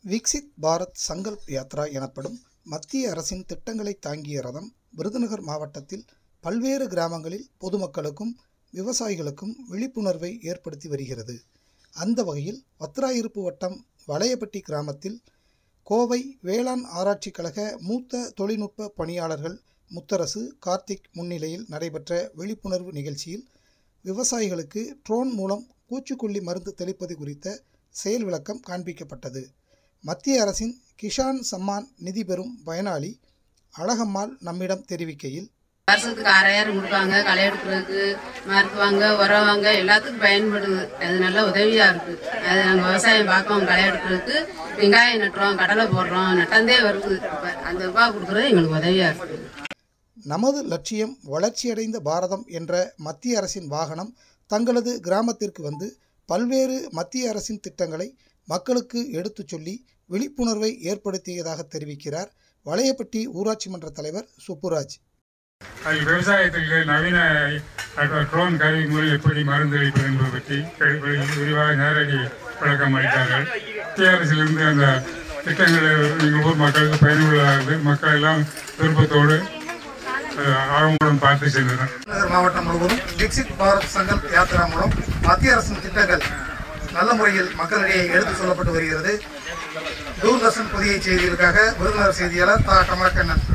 விக்சித் பாரத் சங்கல்ப் யாத்ரா எனப்படும் மத்திய அரசின் திட்டங்களை தாங்கிய ரதம் விருதுநகர் மாவட்டத்தில் பல்வேறு கிராமங்களில் பொதுமக்களுக்கும் விவசாயிகளுக்கும் விழிப்புணர்வை ஏற்படுத்தி வருகிறது. அந்த வகையில் வத்திராயிருப்பு வட்டம் வளையப்பட்டி கிராமத்தில் கோவை வேளாண் ஆராய்ச்சி கழக மூத்த தொழில்நுட்ப பணியாளர்கள் முத்தரசு, கார்த்திக் முன்னிலையில் நடைபெற்ற விழிப்புணர்வு நிகழ்ச்சியில் விவசாயிகளுக்கு ட்ரோன் மூலம் பூச்சிக்கொல்லி மருந்து தெளிப்பது குறித்த செயல் விளக்கம் காண்பிக்கப்பட்டது. மத்திய அரசின் கிஷான் சம்மான் நிதி பெறும் பயனாளி அழகம்மாள் நம்மிடம் தெரிவிக்கையில், வருஷத்துக்கு 6000 கொடுப்பாங்க, களை எடுக்கிறதுக்கு, மருத்துவாங்க, உரவாங்க, எல்லாத்துக்கும் பயன்படுது. அது நல்ல உதவியா இருக்கு. அது நாங்கள் விவசாயம் பார்க்கோம், களை எடுக்கிறதுக்கு வெங்காயம் நட்டுறோம், கடலை போடுறோம், நட்டந்தே வருது. அந்த ரூபா கொடுக்குறது எங்களுக்கு உதவியா இருக்கு. நமது லட்சியம் வளர்ச்சியடைந்த பாரதம் என்ற மத்திய அரசின் வாகனம் தங்களது கிராமத்திற்கு வந்து பல்வேறு மத்திய அரசின் திட்டங்களை மக்களுக்கு எடுத்துச் சொல்லி விழிப்புணர்வை ஏற்படுத்தியதாக தெரிவிக்கிறார் வளையப்பட்டி ஊராட்சி மன்ற தலைவர் சுப்புராஜ். விவசாயத்திற்கு நவீன ட்ரோன் கருவி மூலம் எப்படி மருந்து அளிப்பது என்பது பற்றி விரிவாக நேரடி விளக்கம் அளித்தார்கள். மத்திய அரசிலிருந்து அந்த திட்டங்களை எங்கள் ஊர் மக்களுக்கு பயனுள்ளதாக மக்கள் எல்லாம் விருப்பத்தோடு ஆர்வமுடன் பார்த்து சென்றனர். மாவட்டம் முழுவதும் விக்சித் பாரத் சங்கல்ப் யாத்திரா மூலம் மத்திய அரசின் திட்டங்கள் நல்ல முறையில் மக்களிடையே எடுத்து சொல்லப்பட்டு வருகிறது. தூர்தர்ஷன் புதிய செய்திகளுக்காக விருதுநகர் செய்தியாளர் தா. கமலக்கண்ணன்.